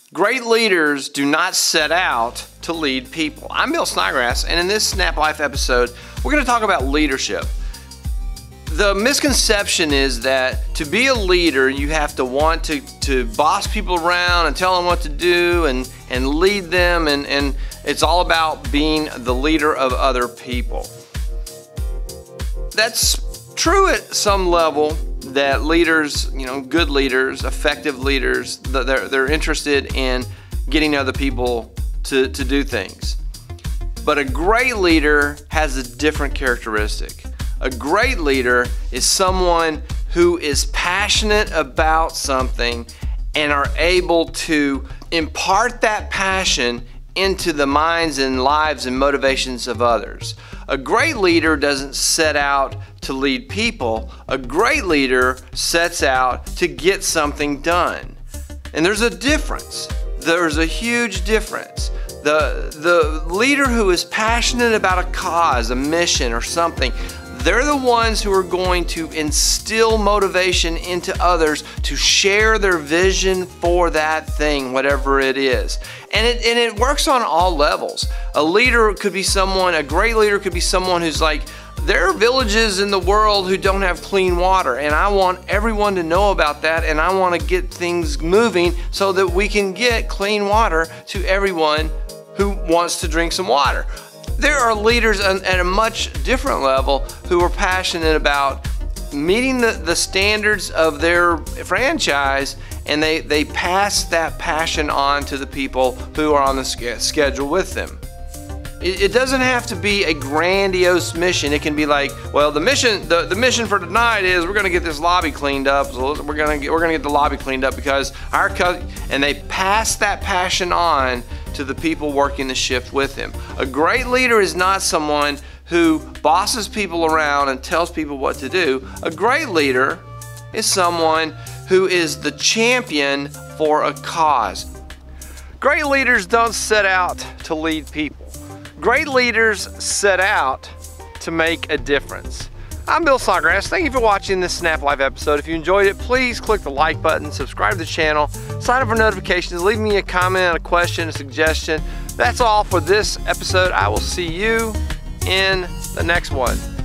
Great leaders do not set out to lead people. I'm Bill Snodgrass, and in this Snap Life episode, we're going to talk about leadership. The misconception is that to be a leader, you have to want to boss people around and tell them what to do and lead them, and it's all about being the leader of other people. That's true at some level, that leaders, good leaders, effective leaders, they're interested in getting other people to do things. But a great leader has a different characteristic. A great leader is someone who is passionate about something and are able to impart that passion into the minds and lives and motivations of others. A great leader doesn't set out to lead people. A great leader sets out to get something done. And there's a difference. There's a huge difference. The leader who is passionate about a cause, a mission, or something, they're the ones who are going to instill motivation into others to share their vision for that thing, whatever it is. And it works on all levels. A leader could be someone, a great leader could be someone who's like, there are villages in the world who don't have clean water, and I want everyone to know about that, and I want to get things moving so that we can get clean water to everyone who wants to drink some water. There are leaders at a much different level who are passionate about meeting the standards of their franchise, and they pass that passion on to the people who are on the schedule with them. It doesn't have to be a grandiose mission. It can be like, well, the mission for tonight is we're going to get this lobby cleaned up. So we're going to get the lobby cleaned up because and they pass that passion on to the people working the shift with him. A great leader is not someone who bosses people around and tells people what to do. A great leader is someone who is the champion for a cause. Great leaders don't set out to lead people. Great leaders set out to make a difference. I'm Bill Snodgrass. Thank you for watching this Snap Life episode. If you enjoyed it, please click the like button, subscribe to the channel, sign up for notifications, leave me a comment, a question, a suggestion. That's all for this episode. I will see you in the next one.